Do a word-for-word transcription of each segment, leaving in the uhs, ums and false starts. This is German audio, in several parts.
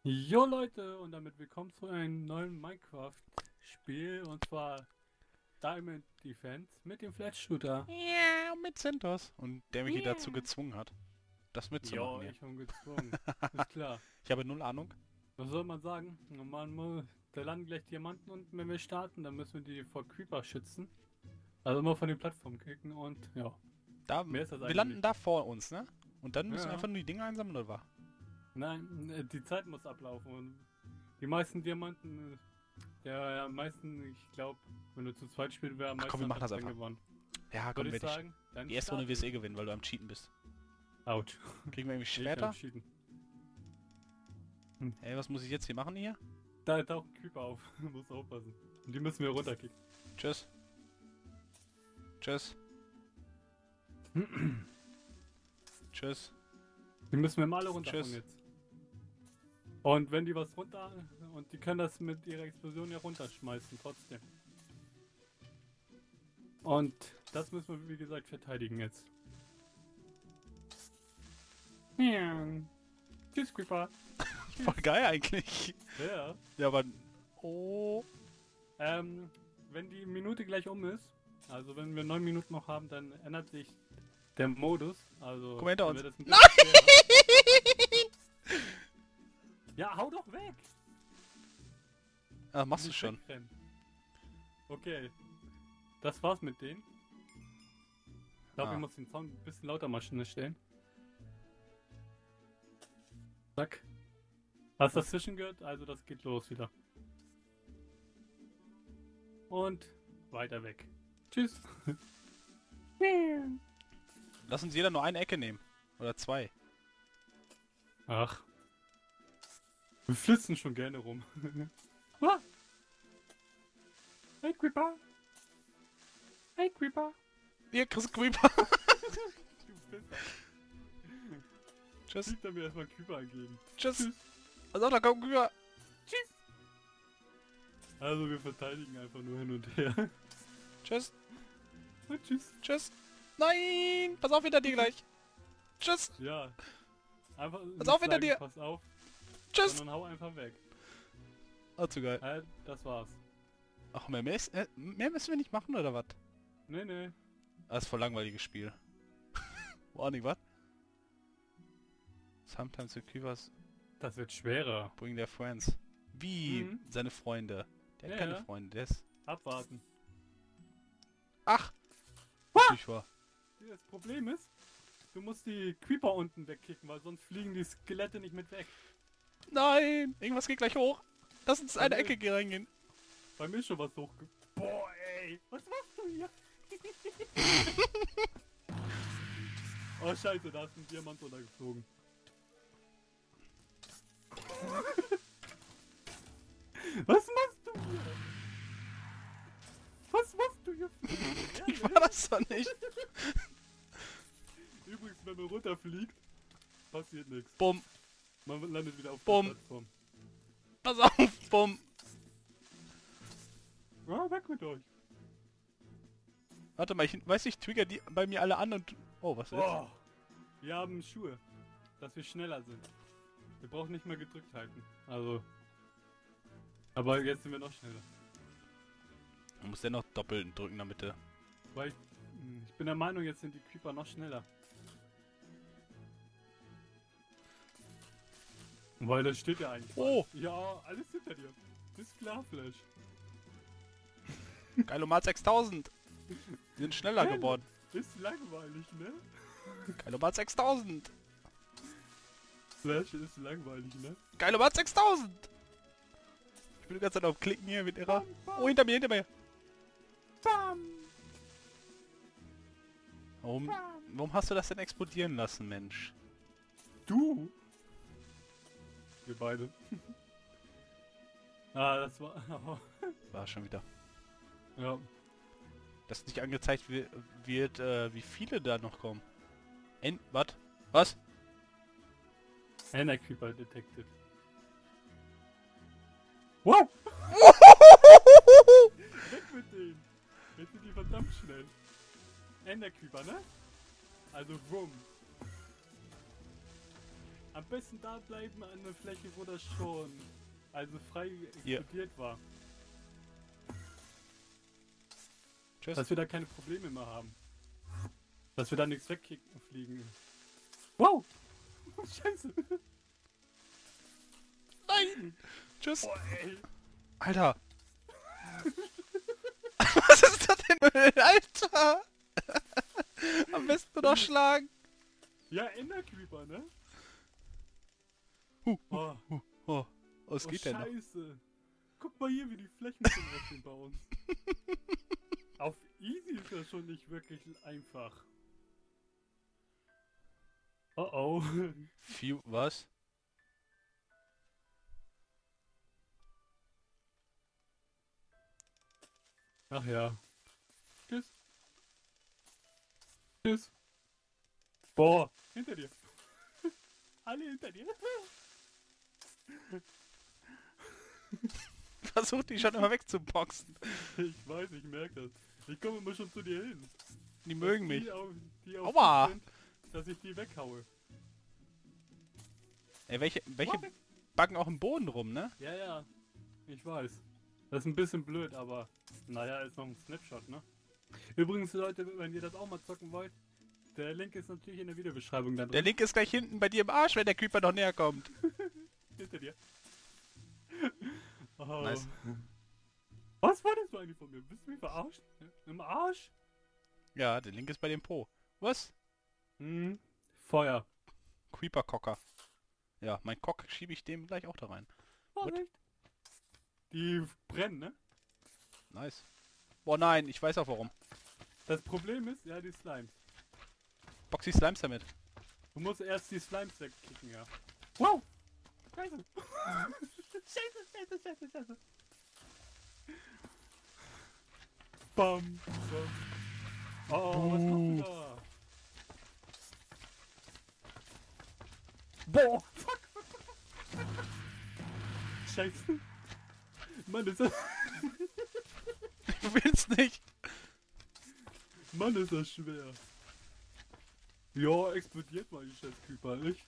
Jo Leute, und damit willkommen zu einem neuen Minecraft-Spiel, und zwar Diamond Defense mit dem Flat Shooter. Ja, mit Centos. Und der mich hier Yeah. dazu gezwungen hat, das mitzumachen Jo, hier. ich bin gezwungen. Ist klar. Ich habe null Ahnung. Was soll man sagen? Man muss, da landen gleich Diamanten, und wenn wir starten, dann müssen wir die vor Creeper schützen. Also immer von den Plattformen kicken und ja. Da, Mehr ist das wir eigentlich landen nicht. da vor uns, ne? Und dann müssen Ja. wir einfach nur die Dinge einsammeln, oder was? Nein, äh, die Zeit muss ablaufen und die meisten Diamanten, äh, ja, ja, am meisten, ich glaube, wenn du zu zweit spielst, wäre am Ach, komm, wir meisten machen das dann einfach. gewonnen. Ja, komm, Würde ich werde ich. sagen, dann Die erste Runde wirst du eh starten gewinnen, weil du am Cheaten bist. wir. Autsch. Kriegen wir irgendwie Ich Schwerter? kann cheaten. Ey, was muss ich jetzt hier machen hier? Da taucht ein Creeper auf. Muss aufpassen. Und die müssen wir runterkicken. Tschüss. Tschüss. Tschüss. Die müssen wir mal alle runterhauen Tschüss. jetzt. Und wenn die was runter... Und die können das mit ihrer Explosion ja runterschmeißen, trotzdem. Und das müssen wir, wie gesagt, verteidigen jetzt. Ja. Tschüss, Creeper. Voll geil eigentlich. Ja. Ja, aber... Oh. Ähm, wenn die Minute gleich um ist, also wenn wir neun Minuten noch haben, dann ändert sich der Modus. Also Guck mal hinter dann uns. wird das ein Nein! bisschen schwerer. Ja, hau doch weg! Ah, machst du Nicht schon. wegrennen. Okay. Das war's mit denen. Ich glaube, Ah. ich muss den Sound ein bisschen lauter mal schnell stellen. Zack. Hast du das Fischen gehört? Also das geht los wieder. Und weiter weg. Tschüss. Lass uns jeder nur eine Ecke nehmen. Oder zwei. Ach. Wir flitzen schon gerne rum. Ah. Hey Creeper. Hey Creeper. Hier, Chris Creeper. Du Pisser. Tschüss. Sieht er mir erstmal Creeper angeben. Tschüss. Tschüss. Also, da kommt Creeper. Tschüss. Also wir verteidigen einfach nur hin und her. Tschüss. Und tschüss. Tschüss. Nein. Pass auf hinter dir gleich. Tschüss. Ja. Einfach Pass nicht auf hinter sagen, dir. Pass auf. Tschüss. Sondern hau einfach weg. Oh, zu geil. Äh, das war's. Ach, mehr, mehr, ist, äh, mehr müssen wir nicht machen, oder was? Nee, nee. Das ist voll langweiliges Spiel. Warning, was? Sometimes the Creepers Das wird schwerer. bring their friends. Wie? Mhm. Seine Freunde. Der hat Ja, keine ja. Freunde, der ist... Abwarten. Ach! Ah! Ich war. Das Problem ist, du musst die Creeper unten wegkicken, weil sonst fliegen die Skelette nicht mit weg. Nein! Irgendwas geht gleich hoch. Lass uns eine Okay. Ecke hier reingehen. Bei mir ist schon was hochge... Boah, ey! Was machst du hier? Oh, scheiße, da ist ein Diamant runtergeflogen. Was machst du hier? Was machst du hier? Ich war das doch nicht. Übrigens, wenn man runterfliegt, passiert nichts. Bumm. Man landet wieder auf Bumm. der Plattform. Pass auf. Bumm. Ah, weg mit euch. Warte mal, ich weiß nicht, trigger die bei mir alle an und... Oh, was ist jetzt? Boah. Wir haben Schuhe, dass wir schneller sind. Wir brauchen nicht mehr gedrückt halten. Also. Aber jetzt sind wir noch schneller. Man muss dennoch doppelt drücken, damit der... Weil ich, hm, ich bin der Meinung, jetzt sind die Creeper noch schneller. Weil das steht ja eigentlich. Oh. Ja, alles hinter dir. Ist klar, Flash. Geilomat sechstausend. Die sind schneller Hä? geworden. Ist langweilig, ne? Geilomat sechstausend. Flash ist langweilig, ne? Geilomat sechstausend. Ich bin die ganze Zeit auf Klicken hier mit ihrer... Oh, hinter mir, hinter mir. Bam! Warum, warum hast du das denn explodieren lassen, Mensch? Du? Wir beide. Ah, das war... War schon wieder. ja. Dass nicht angezeigt wird, wird äh, wie viele da noch kommen. En... Was? Was? Ender Creeper detected. Wow! Weg mit denen! Jetzt sind die verdammt schnell. Ender Creeper, ne? Also Rum. Am besten da bleiben an der Fläche, wo das schon also frei Hier. explodiert war. Tschüss. Dass wir da keine Probleme mehr haben. Dass wir da nichts wegkicken fliegen. Wow! Scheiße! Nein! Tschüss. Boah, ey. Alter! Was ist das denn, Alter? Am besten nur noch schlagen. Ja, Endercreeper, ne? Huh, Oh, huh, oh, oh, es oh geht denn noch. Scheiße! Guck mal hier, wie die Flächen sind aussehen bei uns. Auf easy ist das schon nicht wirklich einfach. Oh oh. Few, was? Ach ja. Tschüss. Tschüss. Boah, hinter dir. Alle hinter dir. Versuch die schon immer wegzuboxen. Ich weiß, ich merke das. Ich komme immer schon zu dir hin. Die mögen Die mich. auf, die auf Aua. dich sind, dass ich die weghaue. Ey, welche, welche What? backen auch im Boden rum, ne? Ja, ja. Ich weiß. Das ist ein bisschen blöd, aber naja, ist noch ein Snapshot, ne? Übrigens, Leute, wenn ihr das auch mal zocken wollt, der Link ist natürlich in der Videobeschreibung dann Der drin. Link ist gleich hinten bei dir im Arsch, wenn der Creeper noch näher kommt. Hinter dir. Oh. Nice. Was war das eigentlich von mir? Bist du mich verarscht? Im Arsch? Ja, der Link ist bei dem Po. Was? Hm. Feuer. Creeper-Cocker. Ja, mein Cock schiebe ich dem gleich auch da rein. Vorsicht. Die brennen, ne? Nice. Boah, nein, ich weiß auch warum. Das Problem ist, ja, die Slimes. Boxy Slimes damit. Du musst erst die Slimes wegkicken, ja. Wow! Scheiße! Scheiße, scheiße, scheiße, scheiße! Bam! Bam. Oh, was machst du da? Boah! Fuck! fuck, fuck, fuck. Scheiße! Mann, ist das... Ich will's nicht. Mann, ist das schwer! Ja, explodiert mal die Scheiß-Creeper, nicht?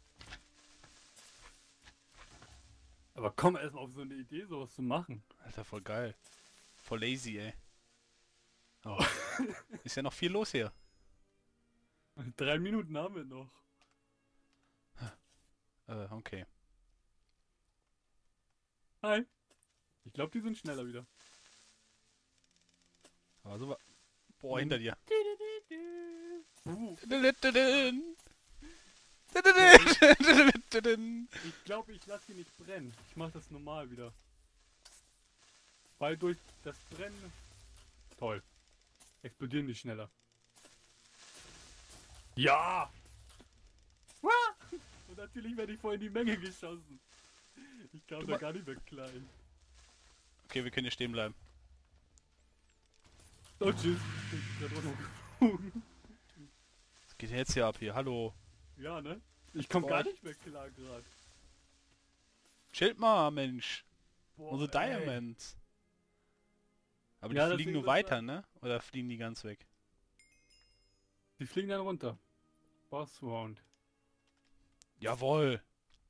Aber komm erstmal auf so eine Idee, sowas zu machen. Alter, voll geil. Voll lazy, ey. Oh. Ist ja noch viel los hier. Drei Minuten haben wir noch. Äh, okay. Hi. Ich glaube, die sind schneller wieder. Aber so war... Boah, hinter dir. Uh, ich glaube, ich lasse die nicht brennen. Ich mache das normal wieder. Weil durch das Brennen... Toll. Explodieren die schneller. Ja! Und natürlich werde ich voll in die Menge geschossen. Ich kam Du da ma- gar nicht mehr klein. Okay, wir können hier stehen bleiben. Oh, tschüss. Ich bin grad runtergeflogen. Was geht jetzt hier ab hier? Hallo. Ja, ne? Ich komme Boah, gar ich- nicht mehr klar gerade. Chillt mal, Mensch. Boah, Unsere ey. Diamonds. Aber Ja, die deswegen fliegen nur das war- weiter, ne? Oder fliegen die ganz weg? Die fliegen dann runter. Boss Round. Jawohl.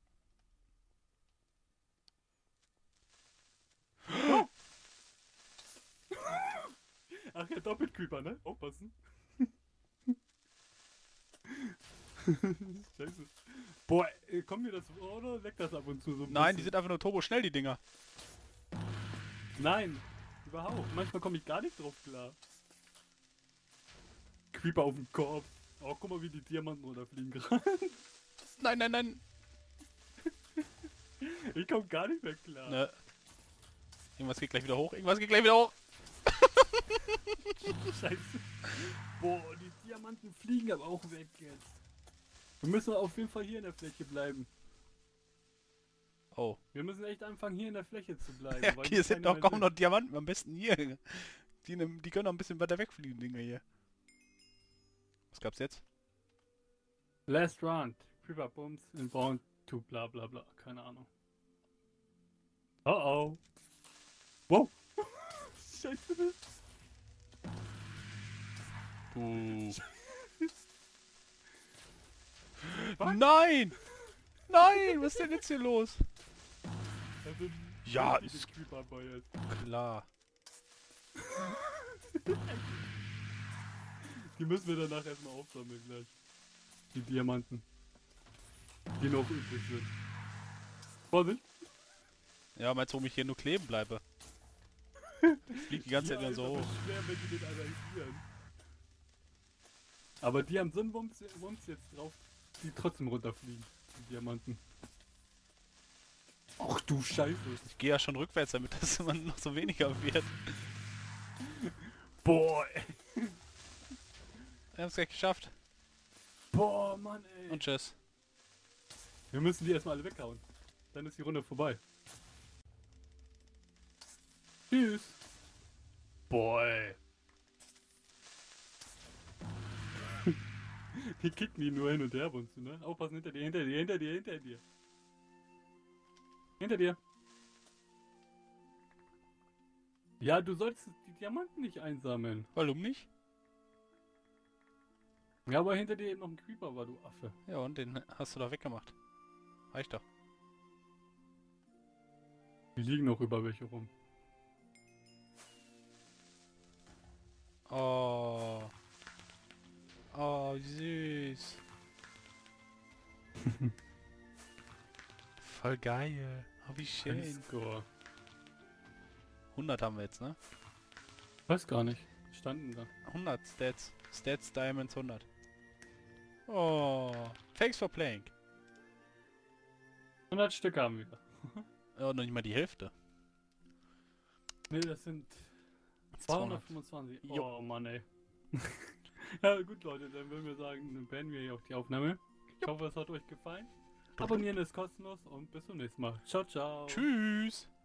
Ach ja, Doppelcreeper, ne? Aufpassen. Scheiße. Boah, äh, kommt mir das vor oder leckt das ab und zu so ein Nein, die bisschen? sind einfach nur turbo schnell, die Dinger. Nein, überhaupt. Manchmal komme ich gar nicht drauf klar. Creeper auf dem Kopf. Oh, guck mal, wie die Diamanten runterfliegen gerade. Nein, nein, nein. Ich komme gar nicht mehr klar. Ne. Irgendwas geht gleich wieder hoch. Irgendwas geht gleich wieder hoch. Scheiße. Boah, die Diamanten fliegen aber auch weg jetzt. Wir müssen auf jeden Fall hier in der Fläche bleiben. Oh. Wir müssen echt anfangen, hier in der Fläche zu bleiben. Ja, weil hier sind keine doch mehr kaum sind. noch Diamanten. Am besten hier. Die, ne, die können noch ein bisschen weiter wegfliegen, Dinger hier. Was gab's jetzt? Last round. Creeper Bums inbound to bla bla bla. Keine Ahnung. Oh oh. Wow. Scheiße. Uh. Was? Nein! Nein, was ist denn jetzt hier los? Das sind Ja, richtige ist Creeper jetzt. klar. Die müssen wir danach erstmal aufsammeln gleich. Die Diamanten. Die noch übrig sind. Vorsicht! Ja, meinst du, warum ich hier nur kleben bleibe? Ich flieg die ganze Zeit nur ist so aber hoch. schwer, wenn die den analysieren. Aber die haben so einen Wumms, Wumms jetzt drauf, die trotzdem runterfliegen. Die Diamanten. Ach du Scheiße. Ich gehe ja schon rückwärts, damit das immer noch so weniger wird. Boah, ey. Wir haben es gleich geschafft. Boah, Mann, ey. Und tschüss. Wir müssen die erstmal alle weghauen. Dann ist die Runde vorbei. Tschüss. Boah, ey. Die kicken die nur hin und her ab und zu, ne? Aufpassen, hinter dir, hinter dir, hinter dir, hinter dir. Hinter dir. Ja, du sollst die Diamanten nicht einsammeln. Warum nicht? Ja, aber hinter dir eben noch ein Creeper war, du Affe. Ja, und den hast du da weggemacht. Reicht doch. Die liegen noch über welche rum. Oh. Oh, wie süß. Voll geil. Oh, wie schön. Score. hundert haben wir jetzt, ne? Weiß gar nicht. Standen da. hundert Stats. Stats Diamonds hundert. Oh. Thanks for playing. hundert Stück haben wir. Ja, noch nicht mal die Hälfte. Ne, das sind zweihundert. zweihundertfünfundzwanzig. Jo. Oh Mann, ey. Ja gut, Leute, dann würden wir sagen, dann beenden wir hier auch die Aufnahme. Ich hoffe, es hat euch gefallen. Abonnieren ist kostenlos und bis zum nächsten Mal. Ciao, ciao. Tschüss.